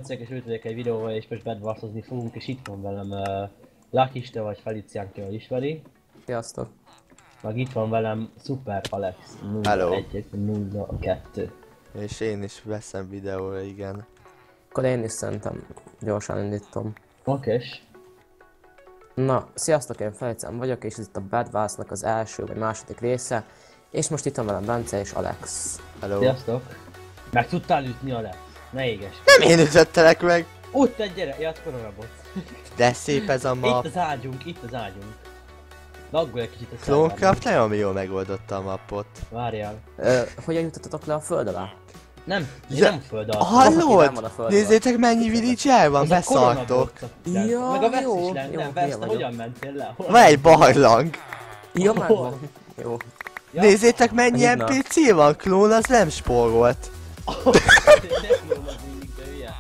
Bencek és ültődök egy videóval és most bedvarszozni fogunk, és itt van velem Lakista vagy Felicián, ki jól ismeri. Sziasztok. Meg itt van velem Super Alex 0102. És én is veszem videóra, igen. Akkor én is szerintem gyorsan indítom. Okés. Na, sziasztok, én Felicián vagyok, és ez itt a Bad Warsnak az első vagy második része. És most itt van velem Bence és Alex. Hello. Sziasztok. Meg tudtál ütni, Alex? Ne éges. Nem én ütöttelek meg! Ott egy gyere, ja, koronabot. De szép ez a map. Itt az ágyunk, itt az ágyunk. Laggol egy kicsit a Clonecraft nagyon jól megoldotta a mapot. Várjál. Hogyan jutottatok le a föld alá? Nem, Ja, nem föld alatt. Hallod? Nézzétek mennyi village van, Az a beszartok. koronabot. Ja, Meg a Vesz jó, is lenne, jó, nem, Vesz, hülye te vagyok. hogyan mentél le? Hol Van egy barlang. Ja, megvan. Jó. Ja. Nézzétek mennyi Hívnak. NPC van, klón az nem spórolt. Ne lólag mindig, de hülye.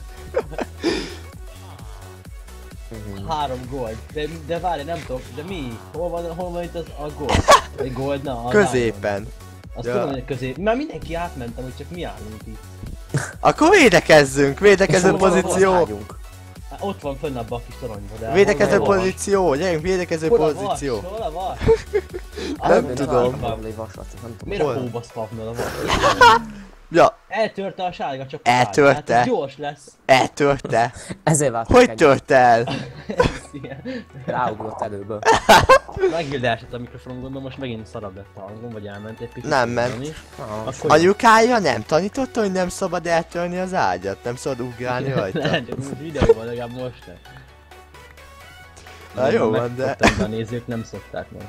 3 gold. De várj, nem tudok, de mi? Hol van itt az a gold? Egy gold, na, a Középen. Azt Ja. tudom, hogy közép. Már mindenki átmentem, hogy csak mi állunk itt. Akkor védekezzünk, védekező Hol van a pozíció. Vágyunk. Hát ott van fönn abban a kis toronyban, de... Védekező hol van? pozíció, gyerünk, védekező Hol a vas? pozíció. Hol a vas? Nem tudom. Egy vasat, nem tudom. Miért a Hol? hóba spavnol a vas? Ja, Eltörte a sárga csak Eltörte? Hát ez gyors lesz. eltörte. Ezért váltok Hogy tört el? Ráugrott előből. Megint leesett a mikrofonon, gondolom, most megint szarabb lett a hangom, vagy elment egy picit. Nem ment. Ami. Ah, Akkor Anyukája nem tanította, hogy nem szabad eltörni az ágyat? Nem szabad ugrálni rajta? Lehet, hogy most videóban legalább most nem. Na jó van, de Megszoktam, de a nézők nem szokták meg.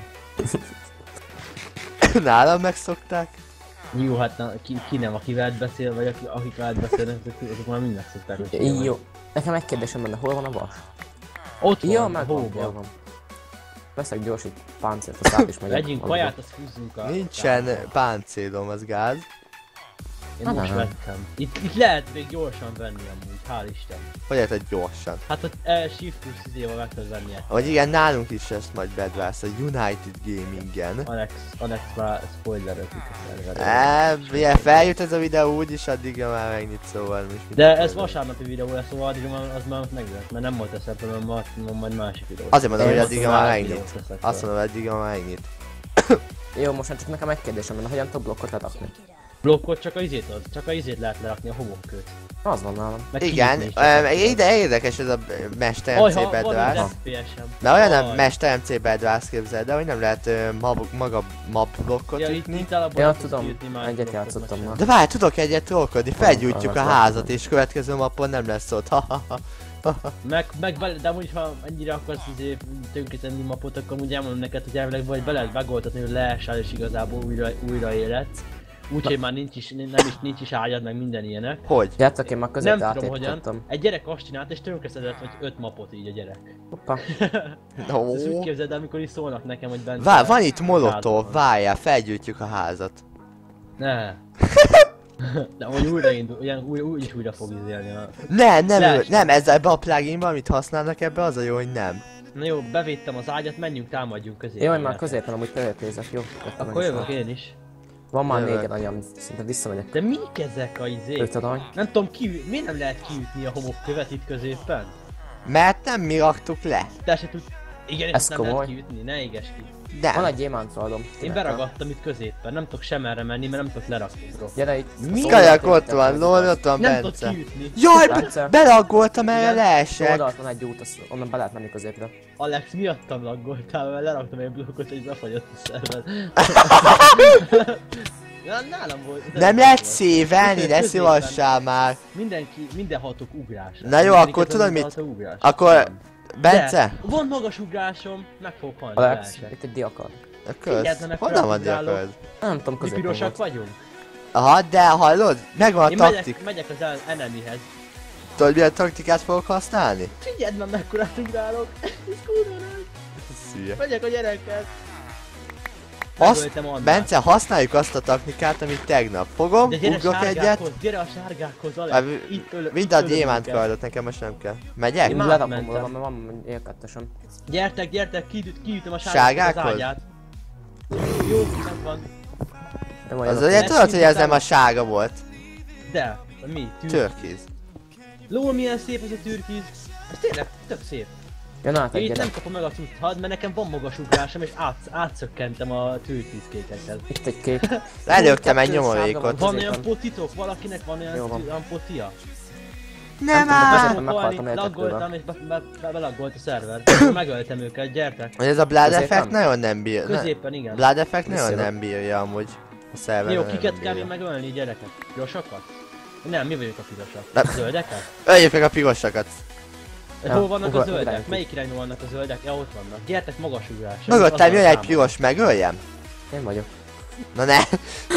nálam megszokták. Jó, hát ki nem, aki veled beszél, vagy akik veled beszélnek, azok már mind megszokták, hogy ki Jó. Nekem egy kérdésem lenne, hol van a vas? Ott van, Ja, a megvan, jó hóban. van. Veszek gyors egy páncélt, a szállt is megyek. Vegyünk kaját, azt húzzunk a... Nincsen páncélom, az gáz. Én most Nem. vettem. Itt lehet még gyorsan venni amúgy, hál' Isten. Hogy lehet, hogy gyorsan. Hát ott Shift plus izéval meg tudod venni. Hogy igen, nálunk is ezt majd bedvász a United Gamingen. Alex már spoilerözik a szerverre. Ugye feljut ez a videó úgyis, addigra már megnyit, szóval most mit De ez spoiler. vasárnapi videó lesz, szóval addigra már az már meg lesz, mert nem volt eszembe, mert majd másik videó. Azért mondom, hogy Én addigra már már videót megnyit. teszek Azt fel. mondom, hogy addigra már megnyit. Jó, most már csak nekem egy kérdésem lenne, hogyan tudok blokkot lerakni? Blokkot csak a izét ad, csak a izét lehet lerakni, a homokköt. Az van nálam. Meg Igen, kinyitni is lehet. ide érdekes ez a Mester MC Ajha, van bedvász. egy FPS-em. Mert olyan nem Aj. Mester MC bedvász, képzeld, de hogy nem lehet maga map blokkot Ja, ütni. itt alapból Ja, nem tudsz tudom, kiütni más egyet blokkot, játszottam meg már. sem. De várj, tudok egyet trollkodni, felgyújtjuk a arra házat látom. és következő mapon nem lesz ott. De amúgy ha ennyire akarsz tönkretenni mapot, akkor amúgy elmondom neked, hogy elvileg vagy be lehet megoldani, hogy leesel és igazából újra életsz. Úgyhogy már nincs is ágyad, meg minden ilyenek. Hogy? Gyertek, én már között Nem tudom hogyan. átépítettem. Egy gyerek azt csinált és tönkreszedett vagy 5 mapot így a gyerek. Hoppá. Ez úgy No. képzeld el, amikor is szólnak nekem, hogy bent... Van itt molotov, várjál, felgyújtjuk a házat. Ne. De hogy újraindul, úgyis újra fog izélni a... Leesett. Nem, ez ebbe a pluginban, amit használnak ebbe, az a jó, hogy nem. Na jó, bevédtem az ágyat, menjünk, támadjunk közé. Jó, én már középen amúgy középnézek, jó? Akkor Akkor jövök én is. Van már Jövök. 4 anyam, szinte visszamegyek. De mik ezek a izék? 5 arany. Nem tudom, miért nem lehet kiütni a homokkövet itt középen? Mert nem mi raktuk le. Te se tud... Igen, Ez ezt nem lehet komoly. kiütni, ne éges ki. Van Nem. egy gyémántfaldom. Én beragadtam itt középen, nem tudok sem erre menni, mert nem tudok lerakni, bro. Gyere itt. Mi kajak ott van, lol, ott van Nem tudok Bence. kiütni. Jaj, Bence. belaggoltam, erre Igen. leesek. Oldalt van egy út, onnan be lehet menni középre. Alex, miattam laggoltál, mert leraktam egy blokkot, és befagyott a szerver. Nálam volt. Nem lehet szévelni, ne szívassál már. Minden hatok ugrás. Na jó, akkor tudod mit? Akkor, Bence? De, van magas ugrásom, meg fogok halni. Alex, leesek. itt egy diakard. A köz. Figyeljenek, Honnan van ugrálok. diakard? Nem tudom, Mi középen pirosak volt. vagyunk? Aha, de hallod? Megvan Én a taktik. megyek az enemyhez. Tudod milyen taktikát fogok használni? Figyeld már mekkorát ugrálok. Ez kurva nagy. Szia. Megyek a gyerekkel. Azt, Megöltem Annát. Bence, használjuk azt a taktikát, amit tegnap. Fogom, De gyere ugrok egyet. sárgákhoz, gyere a sárgákhoz, Alex. Itt Mind a ülök gyémánt őket. kardot, nekem most nem kell. Megyek? Én Én már lerakom mentem. oda, mert van élkettesem. Gyertek, kiütöm a sárgákhoz az Sárgákhoz? ágyát. Jó, megvan. De majd Az jövök. ugye tudod, hogy ez nem a sárga volt. De, mi? Türkiz. Lol, milyen szép ez a türkiz. Ez tényleg tök szép. Jön át Én egy itt nem gyerek. kapom meg a cuccad, mert nekem van magas ugrásom, és átszökkentem a türkizkékekhez. Itt egy kék. Lelőttem egy Kettő sárga nyomorékot. Van középen. olyan potitok? Valakinek van Jó van. olyan potia? Nem tudom, áll! középen meghaltam Laggoltam és belaggolt a szerver. Megöltem őket, gyertek. Hogy ez a Blood Középen? Effect nagyon nem bír. Középen, igen. Blood Effect nagyon Visszajövök. nem bírja amúgy. A szerver Jó, nagyon kiket nem kell bírja. még megölni, gyerekek? Pirosakat? Nem, mi vagyunk a pirosak? Nem. Zöldeket? Öljük meg a pirosakat. Ja, Hol vannak a ugráljuk. zöldek? Melyik irányban vannak a zöldek? Ja, ott vannak. Gyertek, magas ugrás. Mögöttem jön egy Azzal piros, megöljem? Én vagyok. Na ne!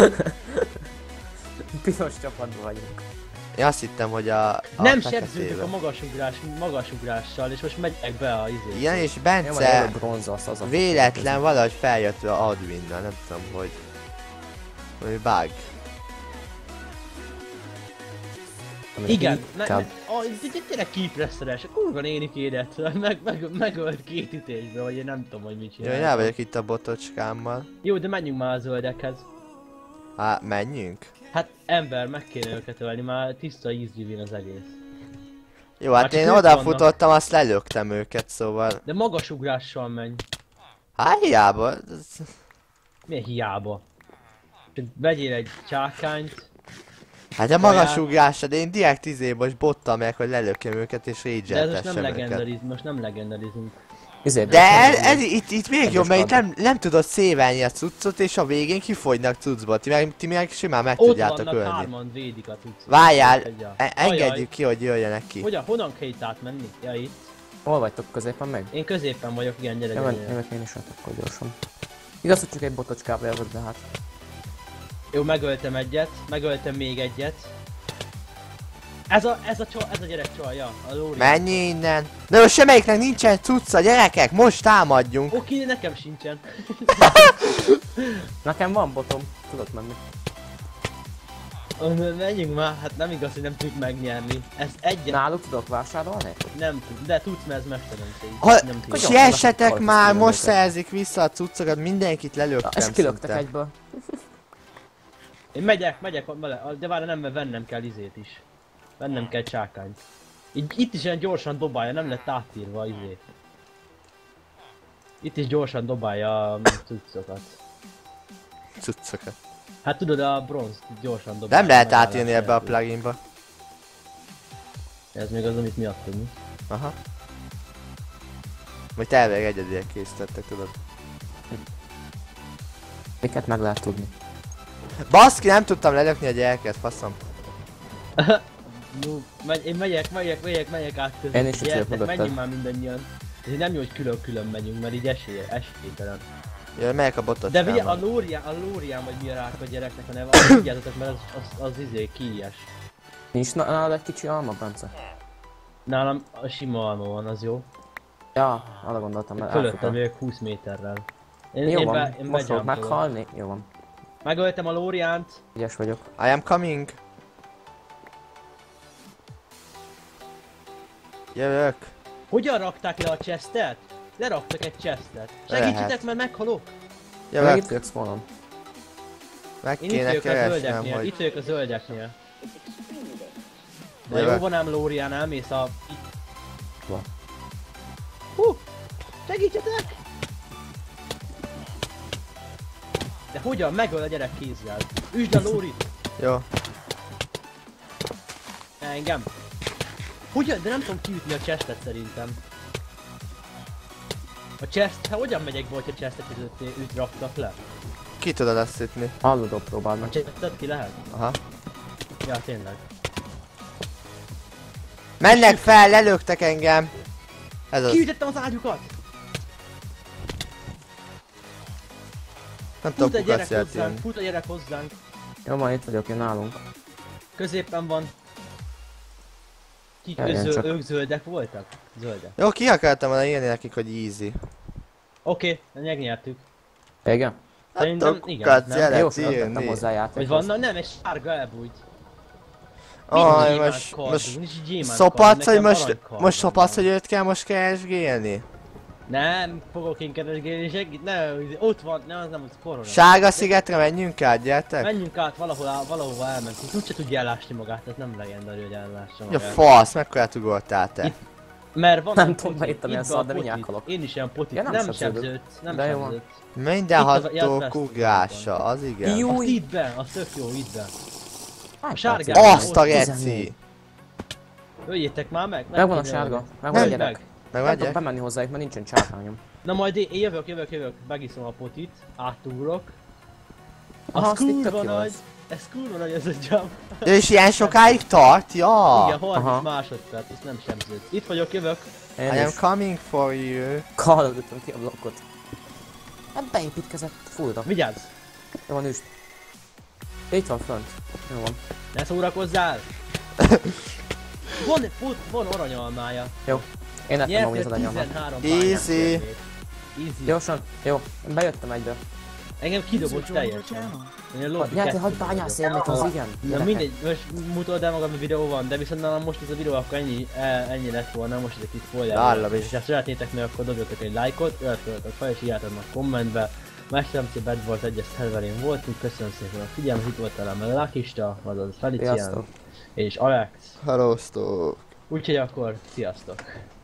Piros csapatban vagyunk. Én azt hittem, hogy a Nem feketébe. sebződök a magas ugrással, és most megyek be a izé. Igen, és Jó, van Bence egy bronz az a... véletlen valahogy feljött a adminnal, nem tudom, hogy... Hogy bug. Igen, Inkább. gyere kipresszeres, a kurva nénikédet, megölt 2 ütésbe, vagy én nem tudom, hogy mit Jó, csinál. én el vagyok itt a botocskámmal. Jó, de menjünk már a zöldekhez. Hát, menjünk? Hát ember, meg kéne őket ölni, már tiszta easy win az egész. Jó, hát Már csak én ők odafutottam, azt lelöktem őket, szóval... De magas ugrással menj. Hát hiába. Milyen hiába? Csak vegyél egy csákányt. Hát a magas Saját- ugrásod, én direkt most bottal meg, hogy lelökjem őket és De ez most rage-eltessem nem őket. legendariz, most nem legendarizunk. De itt még Egyes jobb, mert itt kardon. nem tudod szévelni a cuccot, és a végén kifogynak cuccból. Ti meg simán meg Ott tudjátok vannak ölni. 3-an, védik a cuccot. Várjál, Egyel. engedjük ki, hogy jöjjenek ki. Honnan kell itt átmenni? Ja, itt. Hol vagytok középen meg? Én középen vagyok, igen, gyere, gyere. gyere. Jövök én is, hát akkor gyorsan. Igaz, hogy csak egy botocskába jövök, de hát... Jó, megöltem egyet, megöltem még egyet. Ez a gyerek csal, ja, a Lóri. Menj innen! De most semmelyiknek nincsen cucca, gyerekek, most támadjunk! Oké, nekem sincsen. Nekem van botom, tudok menni. Menjünk már, hát nem igaz, hogy nem tudjuk megnyerni. Ez egyet Náluk tudok vásárolni? nem tud, de tudsz, mert ez mesteremség. Ha, Nem tudjuk. Nagyon siessetek vannak már, harcos most kilométer. szerzik vissza a cuccokat, mindenkit lelöktem És kilöktek szinte. egyből. Én megyek vele, de várj, nem, mert vennem kell izét is. Vennem kell csákányt. Itt is ilyen gyorsan dobálja, nem lett átírva izé. Itt is gyorsan dobálja a cuccokat. Cuccokat. Hát tudod, a bronz gyorsan dobálja. Nem lehet megállás átírni ebbe a nélkül. pluginba. Ez még az, amit mi adtunk, mi? Aha. Majd elvég egyedileg készítettek, tudod. Miket meg lehet tudni. Baszki, nem tudtam lelökni a gyereket, faszom. No, én megyek át közé. Én is itt vagyok Gyertek, mögötted. menjünk már mindannyian. Ez nem jó, hogy külön-külön megyünk, mert így esélytelen. Jaj, megyek a De ugye a botocskával. Lórián vagy mi a rák a gyereknek a neve, azt tudjátok, mert az izé kiíjes. Nincs nálad egy kicsi alma, Bence? Nálam a sima alma van, az jó. Ja, arra gondoltam, mert Fölöttem elfutom. vagyok 20 méterrel. Jó van, én most fogok bejumpolok. meghalni. Jó van, Megöltem a Lóriánt. ügyes vagyok. I am coming. Jövök. Hogyan rakták le a chestet? Leraktak egy chestet. Segítsetek, Lehet. mert meghalok. Meg Jövök. itt vagyok spawnom. Meg Én itt kéne vagyok a keresnem, zöldeknél, hogy... itt vagyok a zöldeknél. Na Jövök. jó van ám Lórián, elmész a... Va. Segítsetek! De hogyan? Megöl a gyerek kézzel. Üsd a Lórit! Jó. Engem. Hogyan? De nem tudom kiütni a chestet szerintem. A chest... Hát hogyan megyek be, hogyha chestet üt raktak le? Ki tudod azt ütni? Hallodó próbáld A meg. chestet ki lehet? Aha. Ja, tényleg. Mennek fel, lelöktek engem. Ez az. Kiütettem az ágyukat! Nem Fut tudom a gyerek kukac hozzánk, játszani. fut a gyerek hozzánk. Jó van, itt vagyok én nálunk. Középen van. Kik Jöjjön csak. ők zöldek voltak? Zöldek. Jó, ki akartam volna írni nekik, hogy easy. Oké, megnyertük. Igen? Hát Szerintem a igen, kukac nem? Jó, jelet feltettem írni. hozzá Vagy játékhoz. van, nem, egy sárga elbújt. Aj, Gyémánt most kardunk, nincs gyémánt szopatsz, hogy kardunk, nekem most aranykardunk szopatsz, van. hogy őt kell most keresgélni? Nem fogok én keresgélni segít, ne, ott van, ne, az nem, az korona. Sárga szigetre menjünk át, gyertek. Menjünk át valahova elmentünk, úgyse tudja ellásni magát, ez nem legendari, hogy ellássa Ja, magát. fasz, mekkorát ugrotál te? Itt- Mert van Nem egy tudom, poti, már itt amilyen van szar, de poti. mindjárt halok. Én is ilyen poti, Ja, nem nem sebződött. sebződsz, nem De jó van. sebződsz. Mindenható Itt a- ugrása, az igen. Jó. Azt itt be, az tök jó, itt be. Hát, sárgában. Azt a Ott geci! Öljétek már meg! Megvan a sárga, megvan a Nem, gyerek. Nem Megmegyek? tudok bemenni hozzájuk, mert nincsen csárkányom. Na majd én jövök, megiszom a potit, átugrok. Aha, Az azt itt tök kurva jó nagy, az. ez kurva nagy ez a jump. Ja, és ilyen sokáig tart? Ja! Igen, 30 aha. másodperc, ezt nem sebződsz. Itt vagyok, jövök. Én I am is. coming for you. Kallodottam ki a blokkot. Hát beépítkezett fullra. Vigyázz! Jó van, üst. Itt van fönt. Jó van. Ne szórakozzál! Van aranyalmája. Jó. Én lettem amúgy az Nyertél aranyalmat. 13 Easy. pályás érmét. Easy. Gyorsan. Jó. Én bejöttem egyből. Engem kidobott teljesen. Én a lobby Nyertél 6 kettőben bányász vagyok. érmét, az igen. Na Gyerekek. mindegy, most mutatod el magam, a videó van, de viszont nálam most ez a videó akkor ennyi lett volna, most ezek itt Nálam spoiler. is. És ha szeretnétek meg, akkor dobjatok egy lájkot, iratkozzatok fel és írjátok meg kommentbe. Mesteremci Bad Wars 1-es szerverén voltunk, köszönöm szépen a figyelmet, itt volt velem a Lakista, azaz Felician Sziasztok. és Alex. Hallóztok! Úgyhogy akkor sziasztok!